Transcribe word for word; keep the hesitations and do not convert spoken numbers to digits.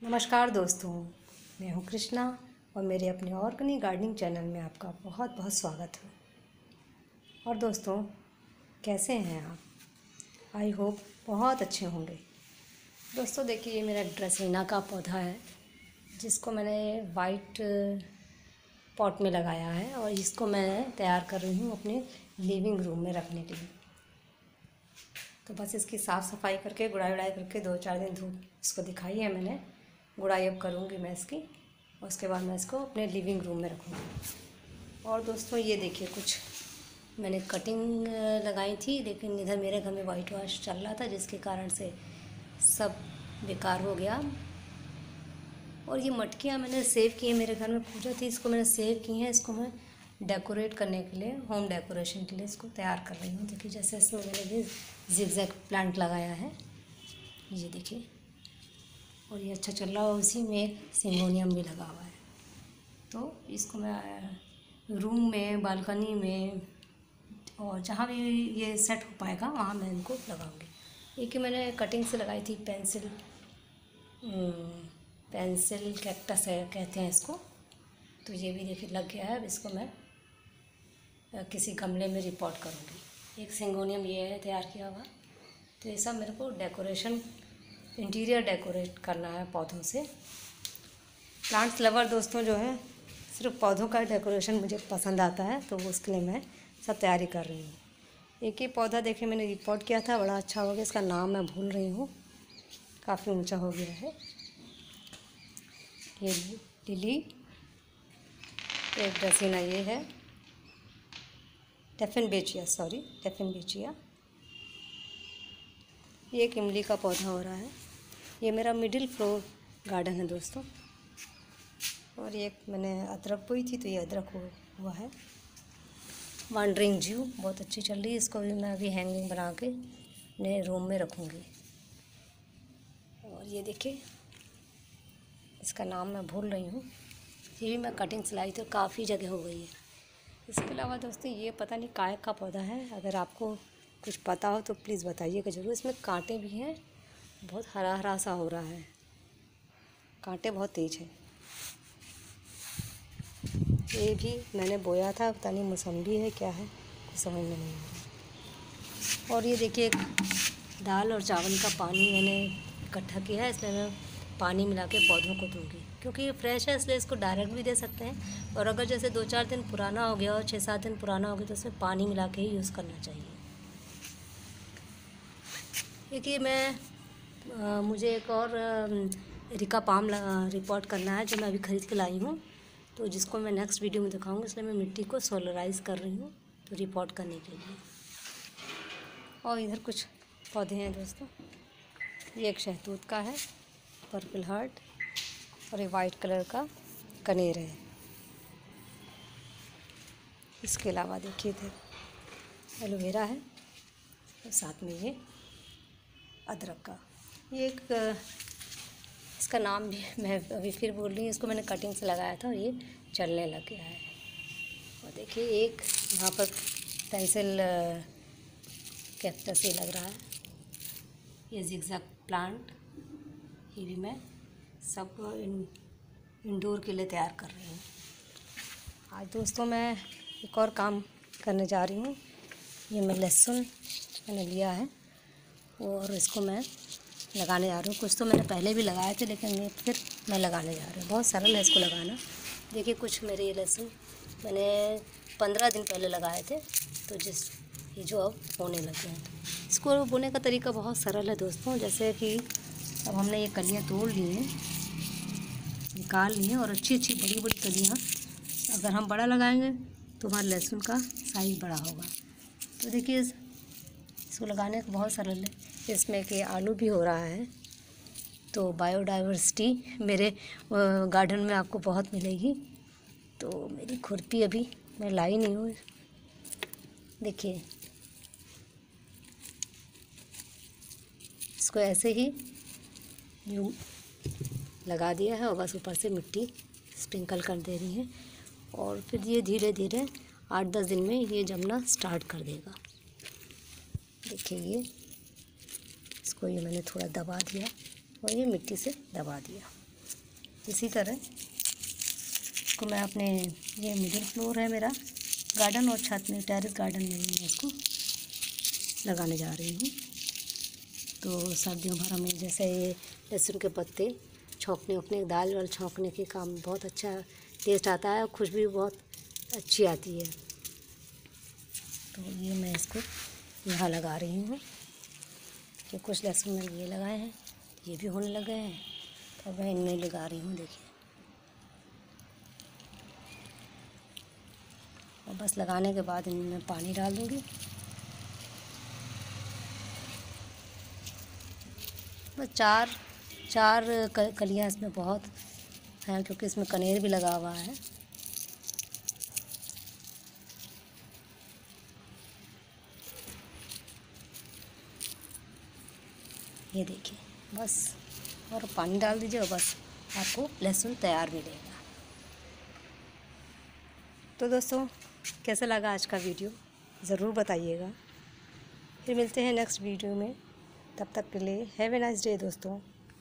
नमस्कार दोस्तों, मैं हूं कृष्णा और मेरे अपने ऑर्गेनिक गार्डनिंग चैनल में आपका बहुत बहुत स्वागत है। और दोस्तों, कैसे हैं आप? आई होप बहुत अच्छे होंगे। दोस्तों देखिए, ये मेरा ड्रेसेना का पौधा है जिसको मैंने वाइट पॉट में लगाया है और इसको मैं तैयार कर रही हूँ अपने लिविंग रूम में रखने के लिए। तो बस इसकी साफ़ सफाई करके गुड़ाई वुड़ाई करके दो चार दिन धूप इसको दिखाई है मैंने। गुड़ाई अब करूँगी मैं इसकी और उसके बाद मैं इसको अपने लिविंग रूम में रखूँगी। और दोस्तों ये देखिए, कुछ मैंने कटिंग लगाई थी, लेकिन इधर मेरे घर में वाइट वॉश चल रहा था जिसके कारण से सब बेकार हो गया। और ये मटकियाँ मैंने सेव की हैं, मेरे घर में पूजा थी, इसको मैंने सेव की हैं। इसको मैं डेकोरेट करने के लिए, होम डेकोरेशन के लिए इसको तैयार कर रही हूँ। देखिए जैसे इसमें मैंने भी जिगजैग प्लांट लगाया है, ये देखिए, और ये अच्छा चल रहा है। उसी में एक सिंगोनियम भी लगा हुआ है। तो इसको मैं रूम में, बालकनी में और जहाँ भी ये सेट हो पाएगा वहाँ मैं इनको लगाऊंगी। एक ही मैंने कटिंग से लगाई थी, पेंसिल पेंसिल कैक्टस है कहते हैं इसको। तो ये भी देखिए लग गया है। अब इसको मैं किसी गमले में रिपोर्ट करूँगी। एक सिंगोनियम ये है तैयार किया हुआ। तो ये सब मेरे को डेकोरेशन, इंटीरियर डेकोरेट करना है पौधों से। प्लांट्स लवर दोस्तों जो है, सिर्फ पौधों का डेकोरेशन मुझे पसंद आता है, तो उसके लिए मैं सब तैयारी कर रही हूँ। एक ही पौधा देखिए मैंने रिपोर्ट किया था, बड़ा अच्छा हो गया। इसका नाम मैं भूल रही हूँ, काफ़ी ऊंचा हो गया है। ये लिली, एक ड्रेसेना ये है, टेफिनबेचिया, सॉरी टेफिनबेचिया। ये एक इमली का पौधा हो रहा है। ये मेरा मिडिल फ्लोर गार्डन है दोस्तों। और ये मैंने अदरक बोई थी, तो ये अदरक हुआ है। वांडरिंग जू बहुत अच्छी चल रही है, इसको भी मैं अभी हैंगिंग बना के अपने रूम में रखूँगी। और ये देखिए, इसका नाम मैं भूल रही हूँ, ये भी मैं कटिंग से लाई तो काफ़ी जगह हो गई है। इसके अलावा दोस्तों ये पता नहीं काय का पौधा है, अगर आपको कुछ पता हो तो प्लीज़ बताइएगा ज़रूर। इसमें कांटे भी हैं, बहुत हरा हरा सा हो रहा है, कांटे बहुत तेज हैं। ये भी मैंने बोया था, पता नहीं मौसम्बी है क्या है, कुछ समझ में नहीं आ रहा। और ये देखिए, दाल और चावल का पानी मैंने इकट्ठा किया है, इसमें मैं पानी मिला के पौधों को दूँगी, क्योंकि ये फ्रेश है इसलिए इसको डायरेक्ट भी दे सकते हैं। और अगर जैसे दो चार दिन पुराना हो गया और छः सात दिन पुराना हो गया तो उसमें पानी मिला के ही यूज़ करना चाहिए। देखिए मैं आ, मुझे एक और एरिका पाम रिपोर्ट करना है जो मैं अभी ख़रीद के लाई हूँ, तो जिसको मैं नेक्स्ट वीडियो में दिखाऊंगी। इसलिए मैं मिट्टी को सोलराइज कर रही हूँ तो रिपोर्ट करने के लिए। और इधर कुछ पौधे हैं दोस्तों, ये एक शहतूत का है, पर्पल हार्ट, और ये वाइट कलर का कनेर है। इसके अलावा देखिए इधर एलोवेरा है और साथ में ये अदरक का, ये एक, इसका नाम भी मैं अभी फिर बोल रही हूँ, इसको मैंने कटिंग से लगाया था और ये चलने लग गया है। और देखिए एक यहाँ पर पेंसिल कैक्टस ये लग रहा है, ये जिगजैग प्लांट, ये भी मैं सब इन इंडोर के लिए तैयार कर रही हूँ। आज दोस्तों मैं एक और काम करने जा रही हूँ। ये मैं लहसुन मैंने लिया है और इसको मैं लगाने जा रही हूँ। कुछ तो मैंने पहले भी लगाए थे, लेकिन ये फिर मैं लगाने जा रही हूँ। बहुत सरल है इसको लगाना। देखिए कुछ मेरे ये लहसुन मैंने पंद्रह दिन पहले लगाए थे, तो जिस ये जो अब होने लगे हैं। इसको बोने का तरीका बहुत सरल है दोस्तों। जैसे कि अब हमने ये कलियाँ तोड़ ली हैं, निकाल ली हैं, और अच्छी अच्छी बड़ी बड़ी कलियाँ अगर हम बड़ा लगाएंगे तो हमारे लहसुन का साइज़ बड़ा होगा। तो देखिए इसको लगाने का बहुत सरल है। इसमें कि आलू भी हो रहा है, तो बायोडाइवर्सिटी मेरे गार्डन में आपको बहुत मिलेगी। तो मेरी खुरपी अभी मैं लाई नहीं हूँ। देखिए इसको ऐसे ही यूँ लगा दिया है और बस ऊपर से मिट्टी स्प्रिंकल कर दे रही है। और फिर ये धीरे धीरे आठ दस दिन में ये जमना स्टार्ट कर देगा। देखिए ये इसको ये मैंने थोड़ा दबा दिया और ये मिट्टी से दबा दिया। इसी तरह इसको मैं अपने, ये मिडिल फ्लोर है मेरा गार्डन और छत में टेरेस गार्डन में मैं इसको लगाने जा रही हूँ। तो सर्दियों भर में जैसे ये लहसुन के पत्ते छौंकने अपने दाल वाल छौंकने के काम बहुत अच्छा टेस्ट आता है और खुशबू भी बहुत अच्छी आती है। तो ये मैं इसको यहाँ लगा रही हूँ कि कुछ लहसुन में ये लगाए हैं, ये भी होने लगे हैं, तो मैं इनमें लगा रही हूँ। देखिए, और बस लगाने के बाद इनमें पानी डाल दूँगी। बस चार चार कलियाँ इसमें बहुत हैं, क्योंकि इसमें कनेर भी लगा हुआ है। ये देखिए, बस और पानी डाल दीजिए और बस आपको लहसुन तैयार मिलेगा। तो दोस्तों, कैसा लगा आज का वीडियो ज़रूर बताइएगा। फिर मिलते हैं नेक्स्ट वीडियो में, तब तक के लिए हैव ए नाइस डे दोस्तों।